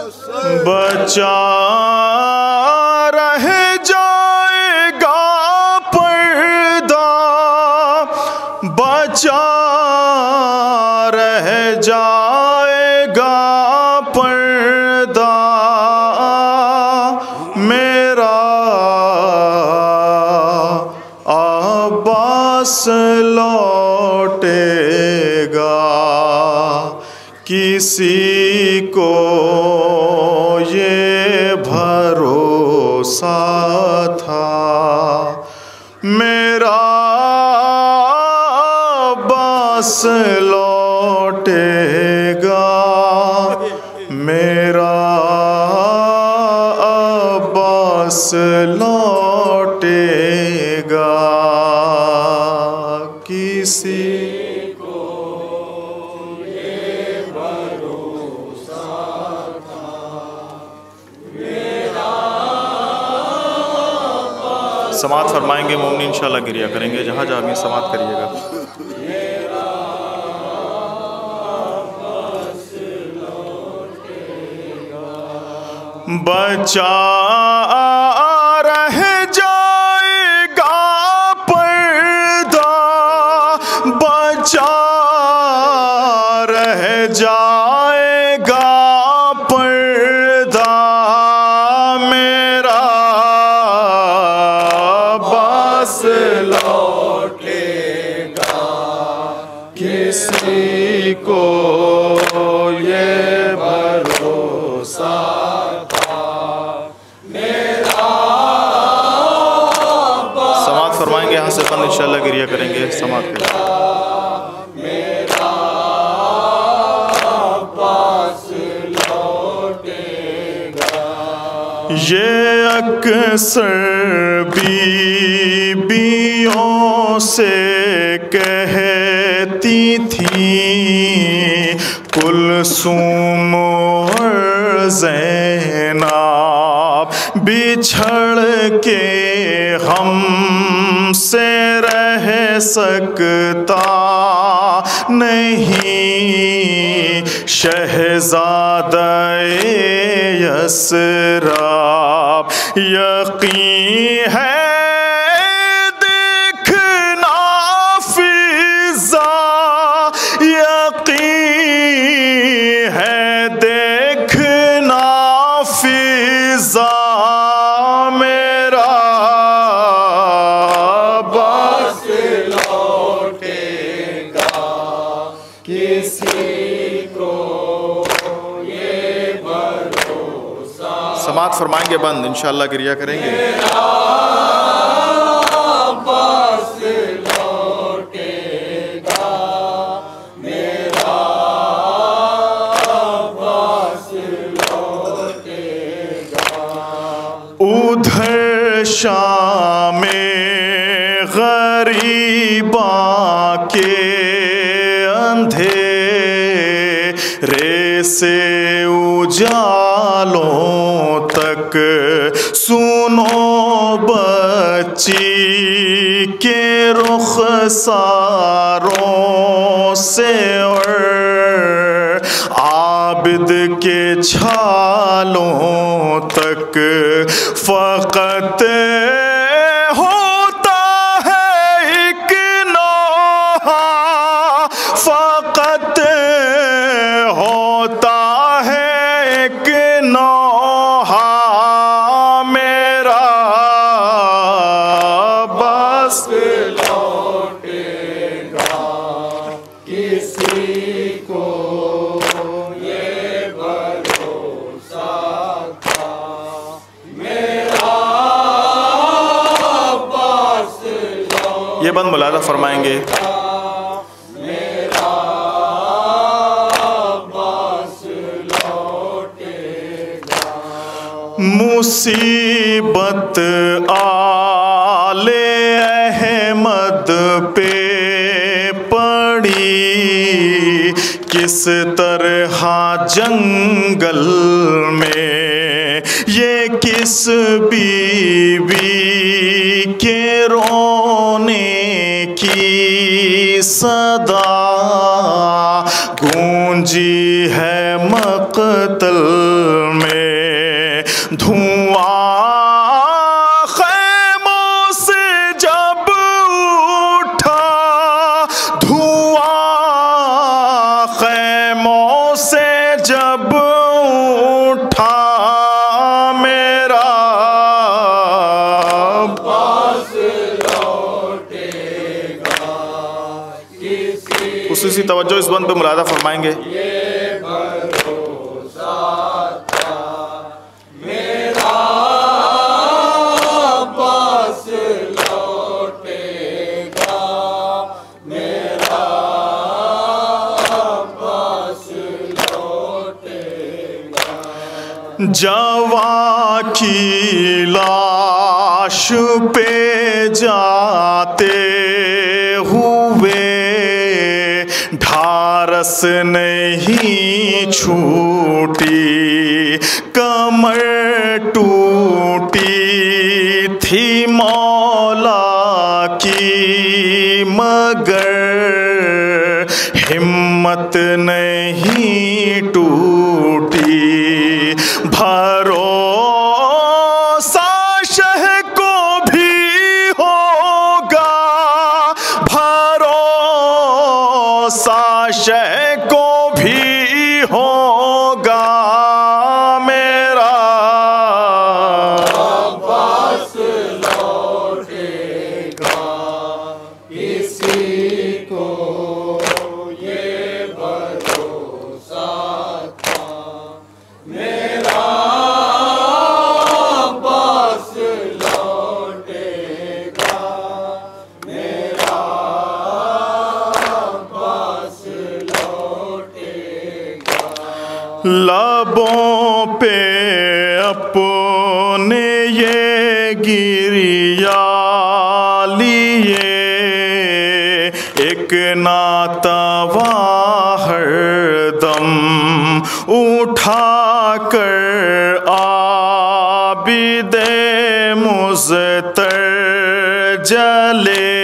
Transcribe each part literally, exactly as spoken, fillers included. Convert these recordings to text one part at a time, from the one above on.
बचा रह जाएगा पर्दा, बचा रह जाएगा पर्दा, मेरा अब्बास लौटेगा। किसी को ये भरोसा था, मेरा अब्बास लौटेगा, मेरा अब्बास लौटेगा। किसी समात फरमाएंगे मोमिन इंशाल्लाह गिरिया करेंगे। जहाँ जहाँ भी समात करिएगा। बचा रह जाएगा पर्दा, बचा रह जाएगा पर्दा, मेरा अब्बास लौटेगा। किसी को ये भरोसा था, मेरा समात फरमाएंगे। यहाँ से बंद इंशाल्लाह गिरिया करेंगे। समात करेंगे। मेरा अब्बास लौटेगा। ये अक्सर बीबियों से कहती थी कुलसूम और ज़ैनब, बिछड़ के हमसे रह सकता नहीं शहज़ादा-ए यसरब। यकीन है देखना फिज़ा, यकीन है देखना फिज़ा, मेरा अब्बास लौटेगा। किसी को ये भरोसा। समात फरमाएंगे बंद इंशाल्लाह गिरिया करेंगे। मेरा अब्बास लौटेगा, मेरा अब्बास लौटेगा। उधर शामे गरीबा के अंधेरे से उजालों तक सुनो बच्ची के रुखसारों से और आबिद के छालों तक फ़कत होता है एक नौहा, फ़कत होता है एक नौहा, मेरा अब्बास लौटेगा। किसी को ये भरोसा था, मेरा अब्बास लौटेगा। ये बंद मुलाज़ा फरमाएंगे। मेरा अब्बास लौटेगा। मुसीबत आले अहमद पे पड़ी, किस तरह जंगल में ये किस बीवी के रोने की सदा गूंज गूंजी है मक़तल में धुआं ख़ैमों से जब उठा, धुआं ख़ैमों से जब उठा मेरा अब्बास लौटेगा किसी उसी सी तवज्जो इस बंद पे मुलादा फरमाएंगे। ये भरोसा था मेरा अब्बास लौटेगा, मेरा अब्बास लौटेगा। जवा की लाश पे जाते हुए ढारस नहीं छूटी, कमर टूटी थी मौला की मगर हिम्मत नहीं टूटी। भरोसा शह को भी होगा, भरोसा शह को भी होगा मेरा अब्बास लौटेगा किसी को ये भरोसा था मेरा अब्बास लौटेगा, मेरा अब्बास लौटेगा। लबों पे अपने ये गिरिया लिए एक नातवा हरदम उठा कर आबिदे मुज़तर जले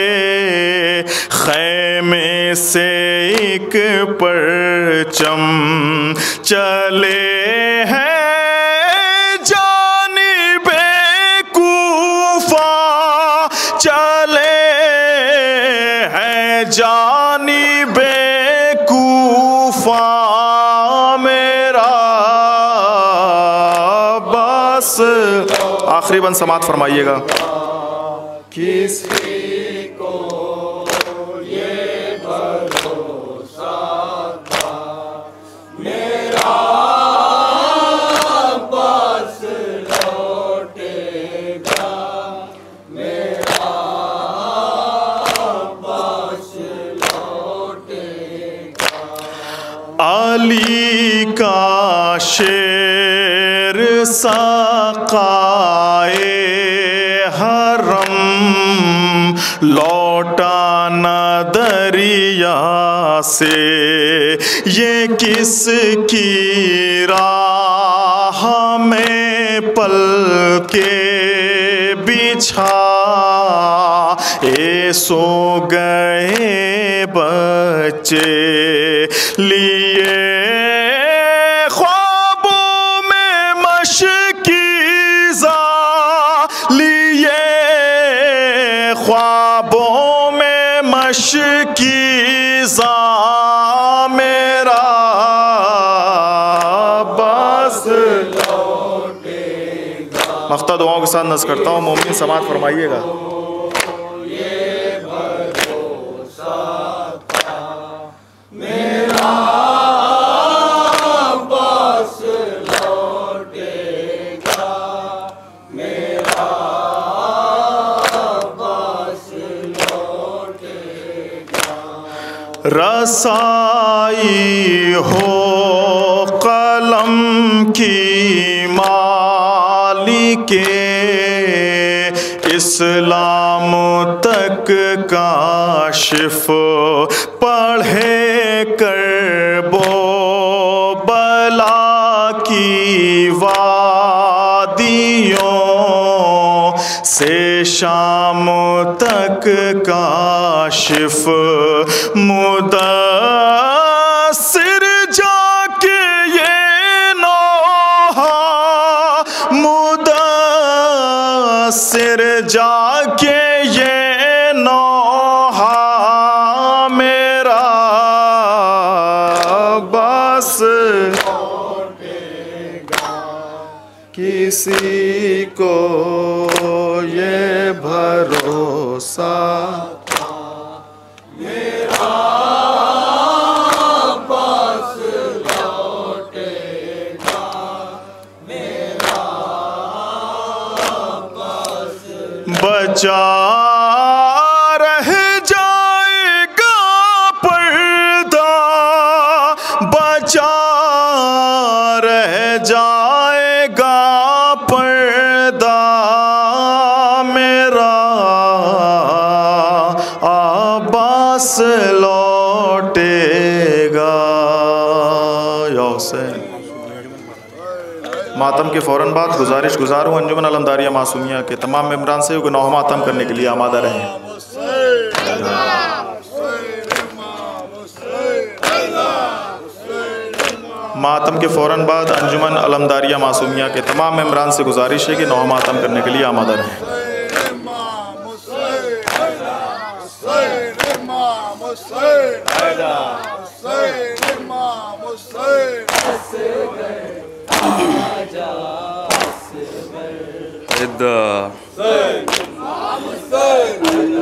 खैमे से एक परचम चले हैं जानिबे कूफा, चले हैं जानिबे कूफा मेरा बस। आखिरी बंद समात फरमाइएगा। किसी को ये भरोसा था मेरा अब्बास लौटेगा, मेरा अब्बास लौटेगा। अली का शेर सकाए हरम लौटा न दरिया से, ये किसकी राह में पल के बिछा ए सो गए बच्चे लिए ख्वाबों में मशकीज़ा, लिए ख्वाबों में मशकीज़ा मेरा बस लौटेगा। मख्ता दुआओं के साथ नज़ करता हूँ। मोमिन समात फरमाइएगा। ये भरोसा था मेरा अब्बास लौटेगा, मेरा अब्बास लौटेगा। रसाई हो कलम की मालिके इस्लाम तक काशिफ पढ़े कर बो बला की वादियों से शाम तक काशिफ मुदस्सिर जा सिर जाके ये नौहा मेरा बस किसी को ये भरोसा मेरा बस लौटेगा, मेरा बस बचा रह जाएगा पर्दा, बचा रह जाएगा पर्दा मेरा आबास लौटेगा। या हुसैन। मातम के फ़ौरन बाद गुजारिश गुजार हूँ अंजुमन अलमदारिया मासूमिया के तमाम मेम्बरान से गुनाह मातम करने के लिए आमादा रहें। मातम के फ़ौरन बाद अंजुमन अलमदारिया मासूमिया के तमाम मेम्बरान से गुजारिश है कि नौ मातम करने के लिए आमादा रहें। إذا